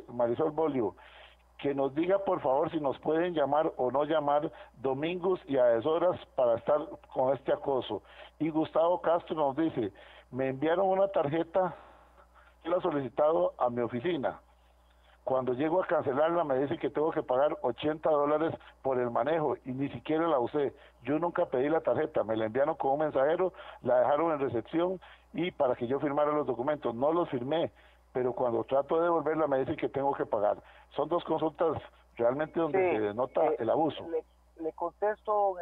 que nos diga por favor si nos pueden llamar o no llamar domingos y a deshoras para estar con este acoso. Y Gustavo Castro nos dice: me enviaron una tarjeta, yo la he solicitado a mi oficina. Cuando llego a cancelarla me dice que tengo que pagar $80 por el manejo y ni siquiera la usé. Yo nunca pedí la tarjeta, me la enviaron con un mensajero, la dejaron en recepción y para que yo firmara los documentos. No los firmé, pero cuando trato de devolverla me dicen que tengo que pagar. Son dos consultas realmente donde se denota el abuso. Le contesto,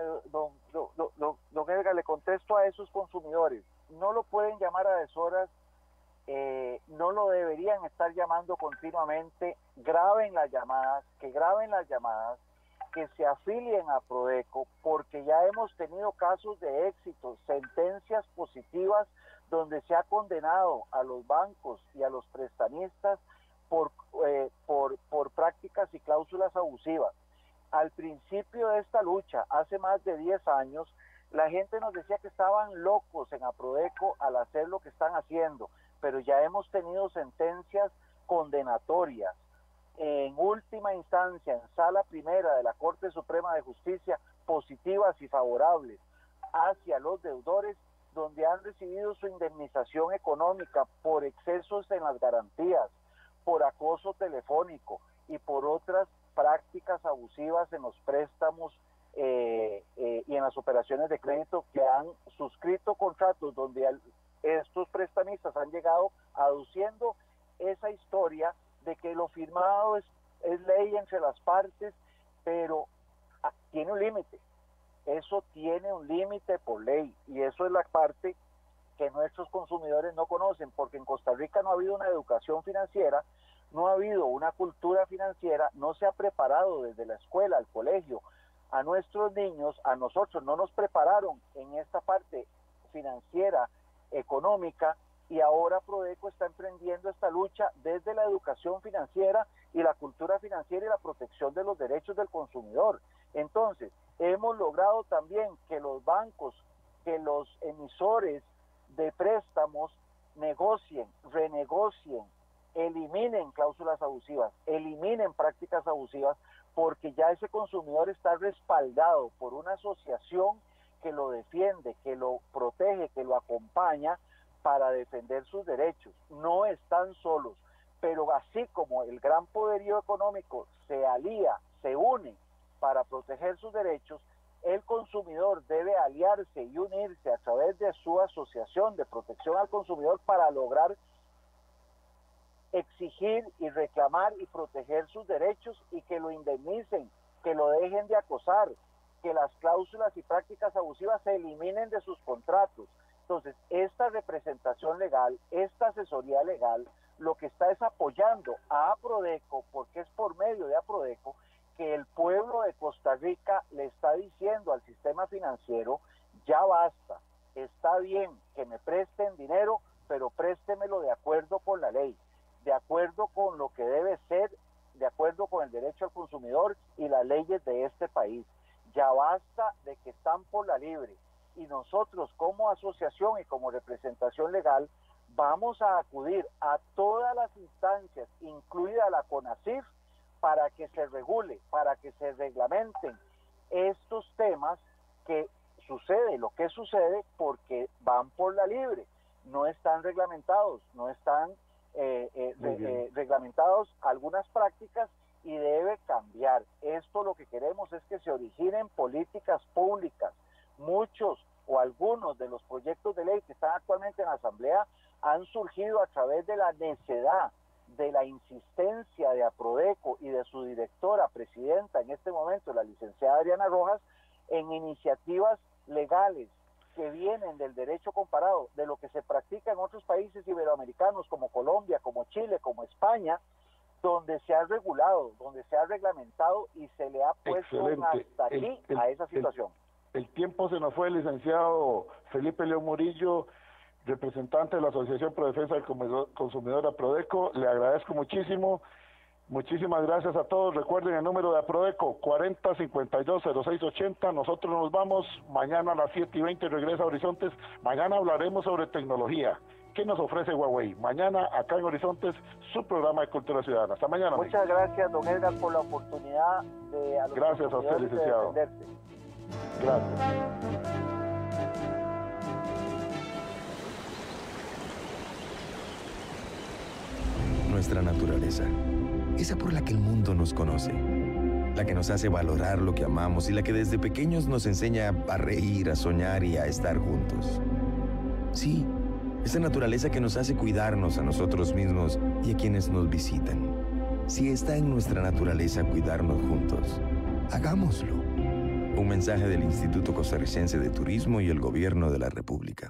don Edgar, le contesto a esos consumidores. No lo pueden llamar a deshoras, no lo deberían estar llamando continuamente. Graben las llamadas, que se afilien a Aprodeco, porque ya hemos tenido casos de éxito, sentencias positivas donde se ha condenado a los bancos y a los prestamistas por prácticas y cláusulas abusivas. Al principio de esta lucha, hace más de 10 años, la gente nos decía que estaban locos en Aprodeco al hacer lo que están haciendo, pero ya hemos tenido sentencias condenatorias en última instancia, en sala primera de la Corte Suprema de Justicia, positivas y favorables hacia los deudores, donde han recibido su indemnización económica por excesos en las garantías, por acoso telefónico y por otras prácticas abusivas en los préstamos y en las operaciones de crédito, que han suscrito contratos donde estos prestamistas han llegado aduciendo esa historia de que lo firmado es ley entre las partes, pero tiene un límite. Eso tiene un límite por ley y eso es la parte que nuestros consumidores no conocen, porque en Costa Rica no ha habido una educación financiera, no ha habido una cultura financiera, no se ha preparado desde la escuela, al colegio, a nuestros niños, a nosotros no nos prepararon en esta parte financiera, económica, y ahora Prodeco está emprendiendo esta lucha desde la educación financiera y la cultura financiera y la protección de los derechos del consumidor. Entonces, hemos logrado también que los bancos, que los emisores de préstamos negocien, renegocien, eliminen cláusulas abusivas, eliminen prácticas abusivas, porque ya ese consumidor está respaldado por una asociación que lo defiende, que lo protege, que lo acompaña para defender sus derechos. No están solos, pero así como el gran poderío económico se alía, se une para proteger sus derechos, el consumidor debe aliarse y unirse a través de su asociación de protección al consumidor para lograr exigir y reclamar y proteger sus derechos y que lo indemnicen, que lo dejen de acosar, que las cláusulas y prácticas abusivas se eliminen de sus contratos. Entonces, esta representación legal, esta asesoría legal, lo que está es apoyando a Prodeco, porque es por medio de Prodeco que el pueblo de Costa Rica le está diciendo al sistema financiero, ya basta, está bien que me presten dinero, pero préstemelo de acuerdo con la ley, de acuerdo con lo que debe ser, de acuerdo con el derecho al consumidor y las leyes de este país. Ya basta de que están por la libre. Y nosotros como asociación y como representación legal vamos a acudir a todas las instancias, incluida la CONACYF, para que se regule, para que se reglamenten estos temas que sucede, lo que sucede porque van por la libre, no están reglamentados, no están reglamentados algunas prácticas y debe cambiar. Esto lo que queremos es que se originen políticas públicas. Muchos o algunos de los proyectos de ley que están actualmente en la Asamblea han surgido a través de la necedad, de la insistencia de Prodeco y de su directora, presidenta en este momento, la licenciada Adriana Rojas, en iniciativas legales que vienen del derecho comparado, de lo que se practica en otros países iberoamericanos como Colombia, como Chile, como España, donde se ha regulado, donde se ha reglamentado y se le ha puesto hasta aquí a esa situación. El tiempo se nos fue, licenciado Felipe León Murillo, representante de la Asociación Pro Defensa del Consumidor Prodeco. Le agradezco muchísimo. Muchísimas gracias a todos. Recuerden el número de Prodeco, 4052-0680. Nosotros nos vamos mañana a las 7:20, regresa a Horizontes. Mañana hablaremos sobre tecnología. ¿Qué nos ofrece Huawei? Mañana, acá en Horizontes, su programa de Cultura Ciudadana. Hasta mañana. Muchas gracias, don Edgar, por la oportunidad de... Gracias a usted, licenciado. Gracias. Nuestra naturaleza, esa por la que el mundo nos conoce, la que nos hace valorar lo que amamos y la que desde pequeños nos enseña a reír, a soñar y a estar juntos. Sí, esa naturaleza que nos hace cuidarnos a nosotros mismos y a quienes nos visitan. Si está en nuestra naturaleza cuidarnos juntos, hagámoslo. Un mensaje del Instituto Costarricense de Turismo y el Gobierno de la República.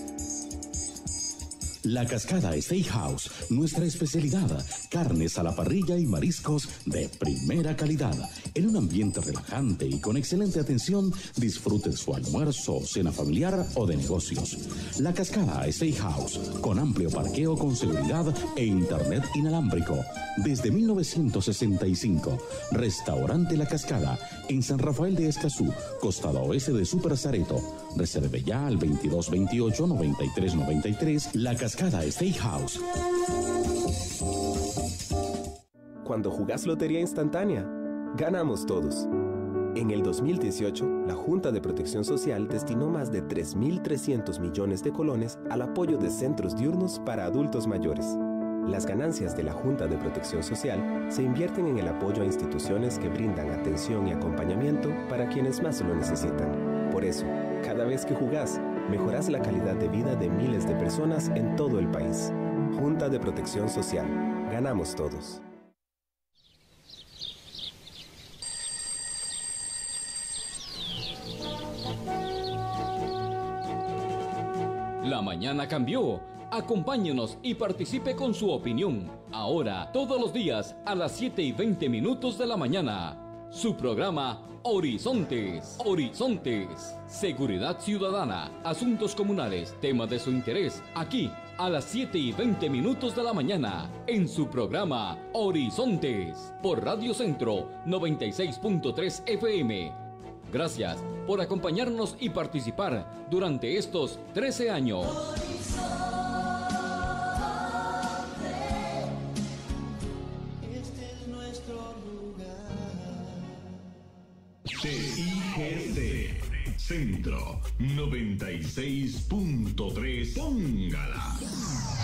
La Cascada Steakhouse, nuestra especialidad, carnes a la parrilla y mariscos de primera calidad. En un ambiente relajante y con excelente atención, disfrute su almuerzo, cena familiar o de negocios. La Cascada Steakhouse, con amplio parqueo con seguridad e internet inalámbrico. Desde 1965, Restaurante La Cascada, en San Rafael de Escazú, costado oeste de Super Zareto. Reserve ya al 2228-9393, La Cascada Steakhouse. Cuando jugás Lotería Instantánea, ganamos todos. En el 2018, la Junta de Protección Social destinó más de 3.300 millones de colones al apoyo de centros diurnos para adultos mayores. Las ganancias de la Junta de Protección Social se invierten en el apoyo a instituciones que brindan atención y acompañamiento para quienes más lo necesitan. Por eso, cada vez que jugás, mejorás la calidad de vida de miles de personas en todo el país. Junta de Protección Social. Ganamos todos. La mañana cambió. Acompáñenos y participe con su opinión. Ahora, todos los días, a las 7:20 de la mañana. Su programa Horizontes. Horizontes. Seguridad ciudadana, asuntos comunales, temas de su interés. Aquí, a las 7:20 de la mañana. En su programa Horizontes. Por Radio Centro 96.3 FM. Gracias por acompañarnos y participar durante estos 13 años. TIGC Centro 96.3. Póngala.